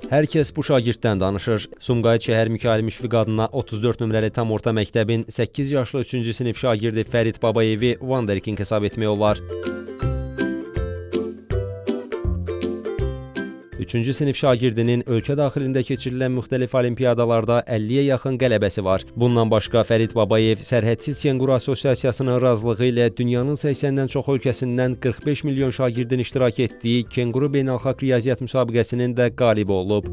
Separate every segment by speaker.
Speaker 1: Hər kəs bu şagirddən danışır. Sumqayıt şəhər Mikail Müşfiq adına 34 nömrəli tam orta məktəbin 8 yaşlı 3-cü sinif şagirdi Fərid Babayevi Wonderking hesab etmək olar. 3-cü sinif şagirdinin ölkə daxilində keçirilən müxtəlif olimpiyadalarda 50-yə yaxın qələbəsi var. Bundan başqa Fərid Babayev Sərhədsiz Kenguru Assosiasiyasının razılığı ilə dünyanın 80-dən çox ölkəsindən 45 milyon şagirdin iştirak etdiyi Kenguru Beynəlxalq Riyaziyyat müsabiqəsinin də qalibi olub.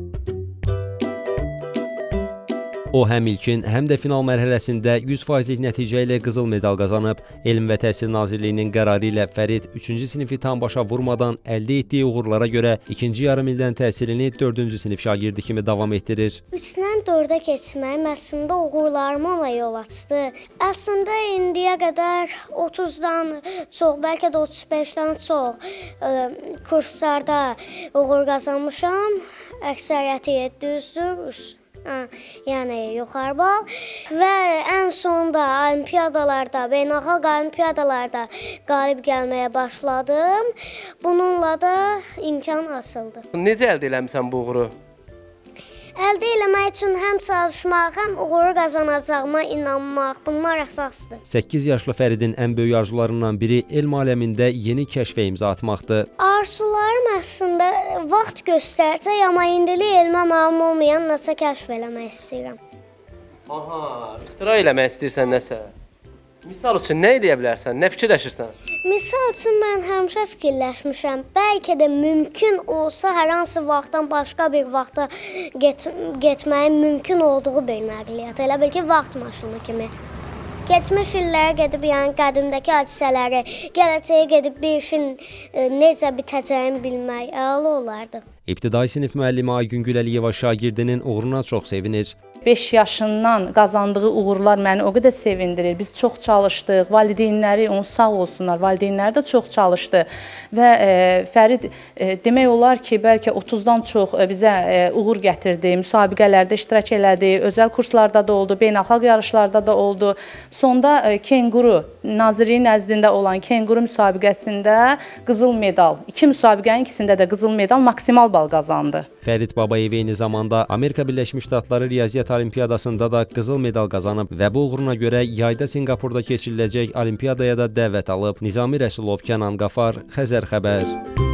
Speaker 1: O həm ilkin, həm də final mərhələsində 100%lik nəticə ilə qızıl medal qazanıb. Elm və Təhsil Nazirliyinin qərarı ilə Fərid 3-cü sinifi tam başa vurmadan əldə etdiyi uğurlara görə ikinci yarım ildən təhsilini 4-cü sinif şagirdi kimi davam etdirir.
Speaker 2: 3-dən 4-ə keçməyim əslində uğurlarıma yol açdı. Əslində indiyə qədər 30-dan çox, bəlkə də 35-dən çox kurslarda uğur qazanmışam. Əksəriyyəti 700-dür. Yəni yuxarı bal və ən sonda olimpiyadalarda, beynəlxalq olimpiyadalarda qalib gəlməyə başladım. Bununla da imkan asıldı.
Speaker 3: Necə əldə eləmisən bu uğuru?
Speaker 2: Əldə eləmək üçün həm çalışmaq, həm uğuru qazanacağıma inanmaq, bunlar əsasdır.
Speaker 1: 8 yaşlı Fəridin ən böyük arzularından biri elm aləmində yeni kəşfə imza atmaqdır.
Speaker 2: Arzularım əslində vaxt göstərsə, amma indilik elmə məlum olmayan nəsə kəşf eləmək istəyirəm.
Speaker 3: Aha, ixtira eləmək istəyirsən nəsə? Misal üçün nə edə bilərsən, nə fikirləşirsən?
Speaker 2: Misal üçün mən həmişə fikirləşmişəm, bəlkə də mümkün olsa hər hansı vaxtdan başqa bir vaxta getməyin mümkün olduğu bir nəqliyyat, elə bil ki, vaxt maşını kimi. Keçmiş illərə gedib, yəni qədimdəki hadisələri, gələcəyə gedib bir işin necə bitəcəyini bilmək əla olardı.
Speaker 1: İbtidai sinif müəllimi Aygün Güləliyeva şagirdinin uğuruna çox sevinir.
Speaker 4: 5 yaşından qazandığı uğurlar məni o qədər sevindirir. Biz çox çalışdıq, valideynləri onu sağ olsunlar, valideynləri də çox çalışdı və Fərid demək olar ki, bəlkə 30-dan çox bizə uğur gətirdi, müsabiqələrdə iştirak elədi, özəl kurslarda da oldu, beynəlxalq yarışlarda da oldu. Sonda Kenguru, Nazirliyin nəzdində olan Kenguru müsabiqəsində qızıl medal, 2 müsabiqənin ikisində də qızıl medal, maksimal bal qazandı.
Speaker 1: Fərid Babayev eyni zamanda Amerika Birləşmiş Ştatları Riyaziyyat Olimpiyadasında da qızıl medal qazanıb və bu uğuruna görə yayda Sinqapurda keçiriləcək olimpiyadaya da dəvət alıb. Nizami Rəsulov, Kənan Qafar, Xəzər xəbər.